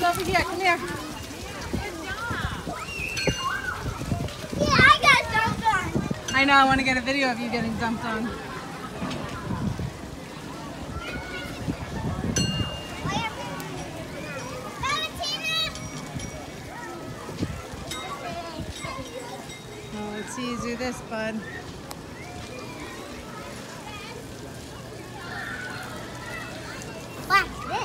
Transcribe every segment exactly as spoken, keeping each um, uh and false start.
It's over here. Come here. Yeah, I got dumped on. I know. I want to get a video of you getting dumped on. Oh, let's see you do this, bud. What's this?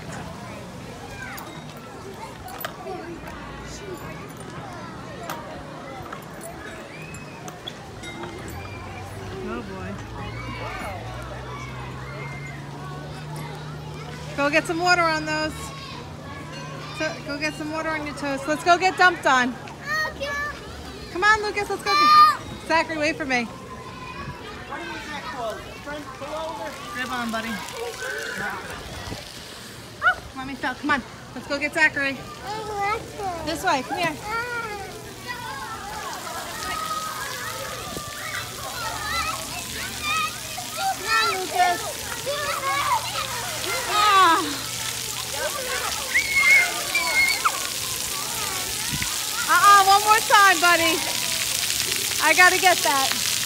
Oh boy. Go get some water on those. So, go get some water on your toast. Let's go get dumped on. Come on, Lucas, let's go. Get... Zachary, wait for me. What is that called? Friend, pull over. Grab on, buddy. Oh, mommy fell. Come on. Let's go get Zachary. This way. Come here. Ah. Uh-uh, one more time, buddy. I gotta get that.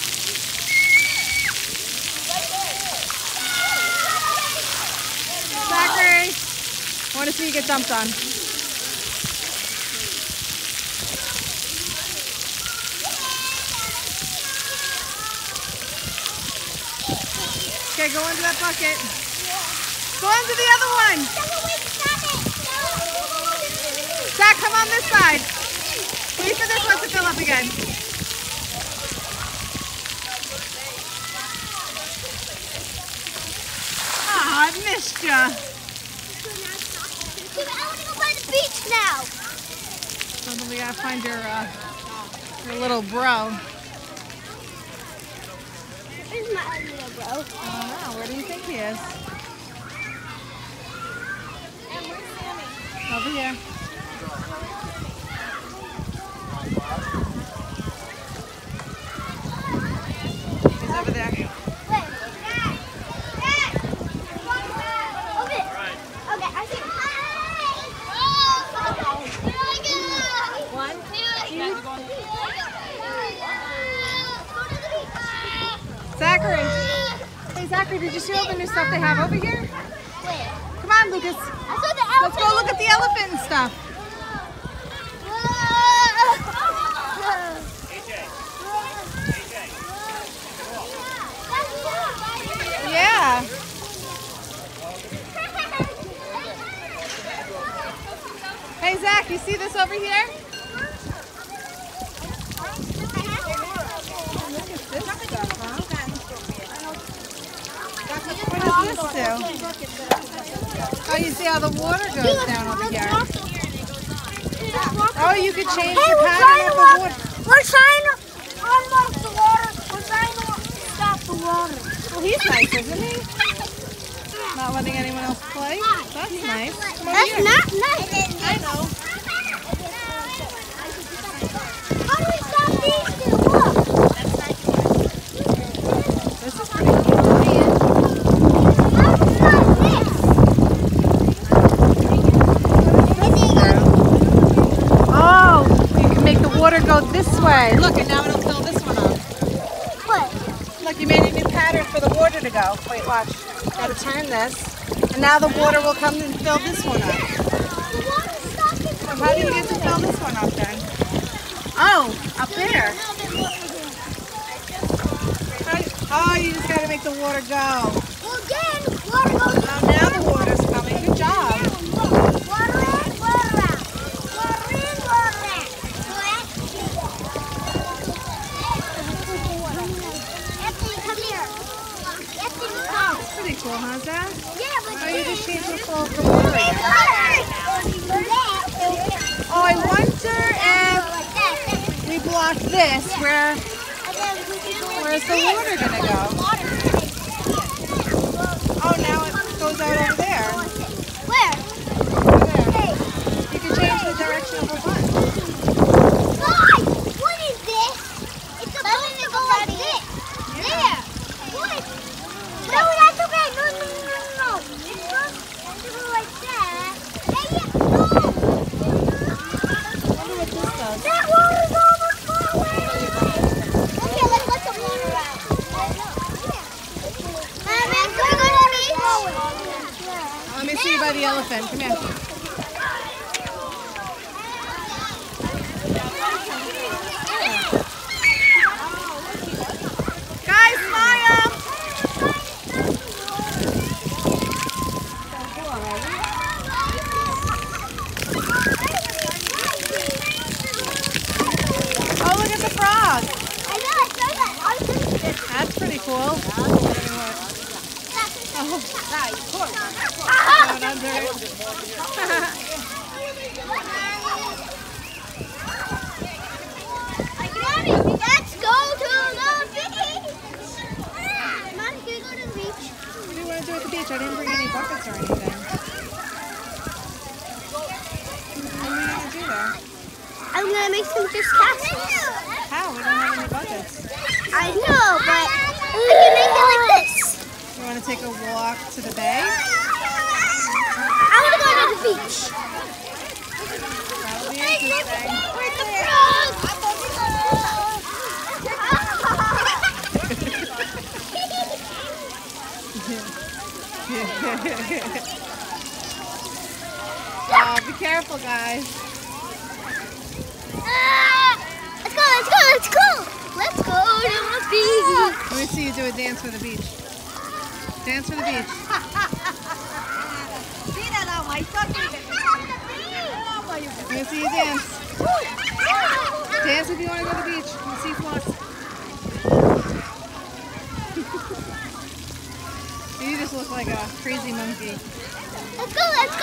Zachary, I want to see you get dumped on. Okay, go into that bucket. Go into the other one. Zach, come on this side. Wait for this one to fill up again. Oh, I missed ya. I want to go by the beach now. So then we gotta find your, uh, your little bro. Where's my little bro? I don't know. Where do you think he is? And where's Sammy? Over here. He's over there. Wait. Dad. Dad. Over there. Okay, I see. One, two. Zachary. Hey, Zachary, did you see all the new stuff they have over here? Where? Come on, Lucas. I saw the Let's elephant. go look at the elephant and stuff. Yeah. Hey, Zach, you see this over here? Look at this stuff, huh? What does this do? Oh, you see how the water goes down over here. Oh, you could change Hey, the we're pattern trying of to the walk. water. We're trying to unlock the water. We're trying to stop the water. Well, he's nice, isn't he? Not letting anyone else play? That's nice. Come over That's here. not nice. I know. How do we stop these two? Look. This is pretty cool. How do we stop this? Oh, you can make the water go this way. Look, and now it'll fill this one up. What? Look, you made a new pattern for the water to go. Wait, watch. Gotta turn this. And now the water will come and fill this one up. The water's stopping So from how do you here. get to fill this one up then? Oh, up there. Oh, you just gotta make the water go. Well, then, water goes Oh, now the water's coming. Good job. water in, water out. Water in, water out. Anthony, come here. Anthony, come. Pretty cool, huh, Zach? Yeah, but Oh, you just changed the flow of the water again. Oh, I wonder if we block this. Where, where's the water gonna go? Oh, now it goes out over there. Where? Over there. You can change the direction of the button. God, what is this? It's supposed to go like this. There. What? No, that's okay. No, no, no, no. It's supposed to go like that. Hey, yeah. No. see you by the elephant. Come here. Guys, smile! Oh, look at the frog. I know, I saw that. I was just That's pretty cool. Oh, going under it. Let's go to the beach! Mom, can we go to the beach? What do you want to do at the beach? I didn't bring any buckets or anything. What are we going to do there? I'm gonna make some just castles. How? We don't have any buckets. I know, but we can make it like this. You want to take a walk to the bay? I want to go to the beach. That'll be interesting. Where's the frog? Oh, be careful, guys. Ah, let's go, let's go, let's go. Let's go to the beach. Let me see you do a dance for the beach. Dance for the beach. Let me see you dance. Dance if you want to go to the beach. Let me see you floss. You just look like a crazy monkey. Let's go, let's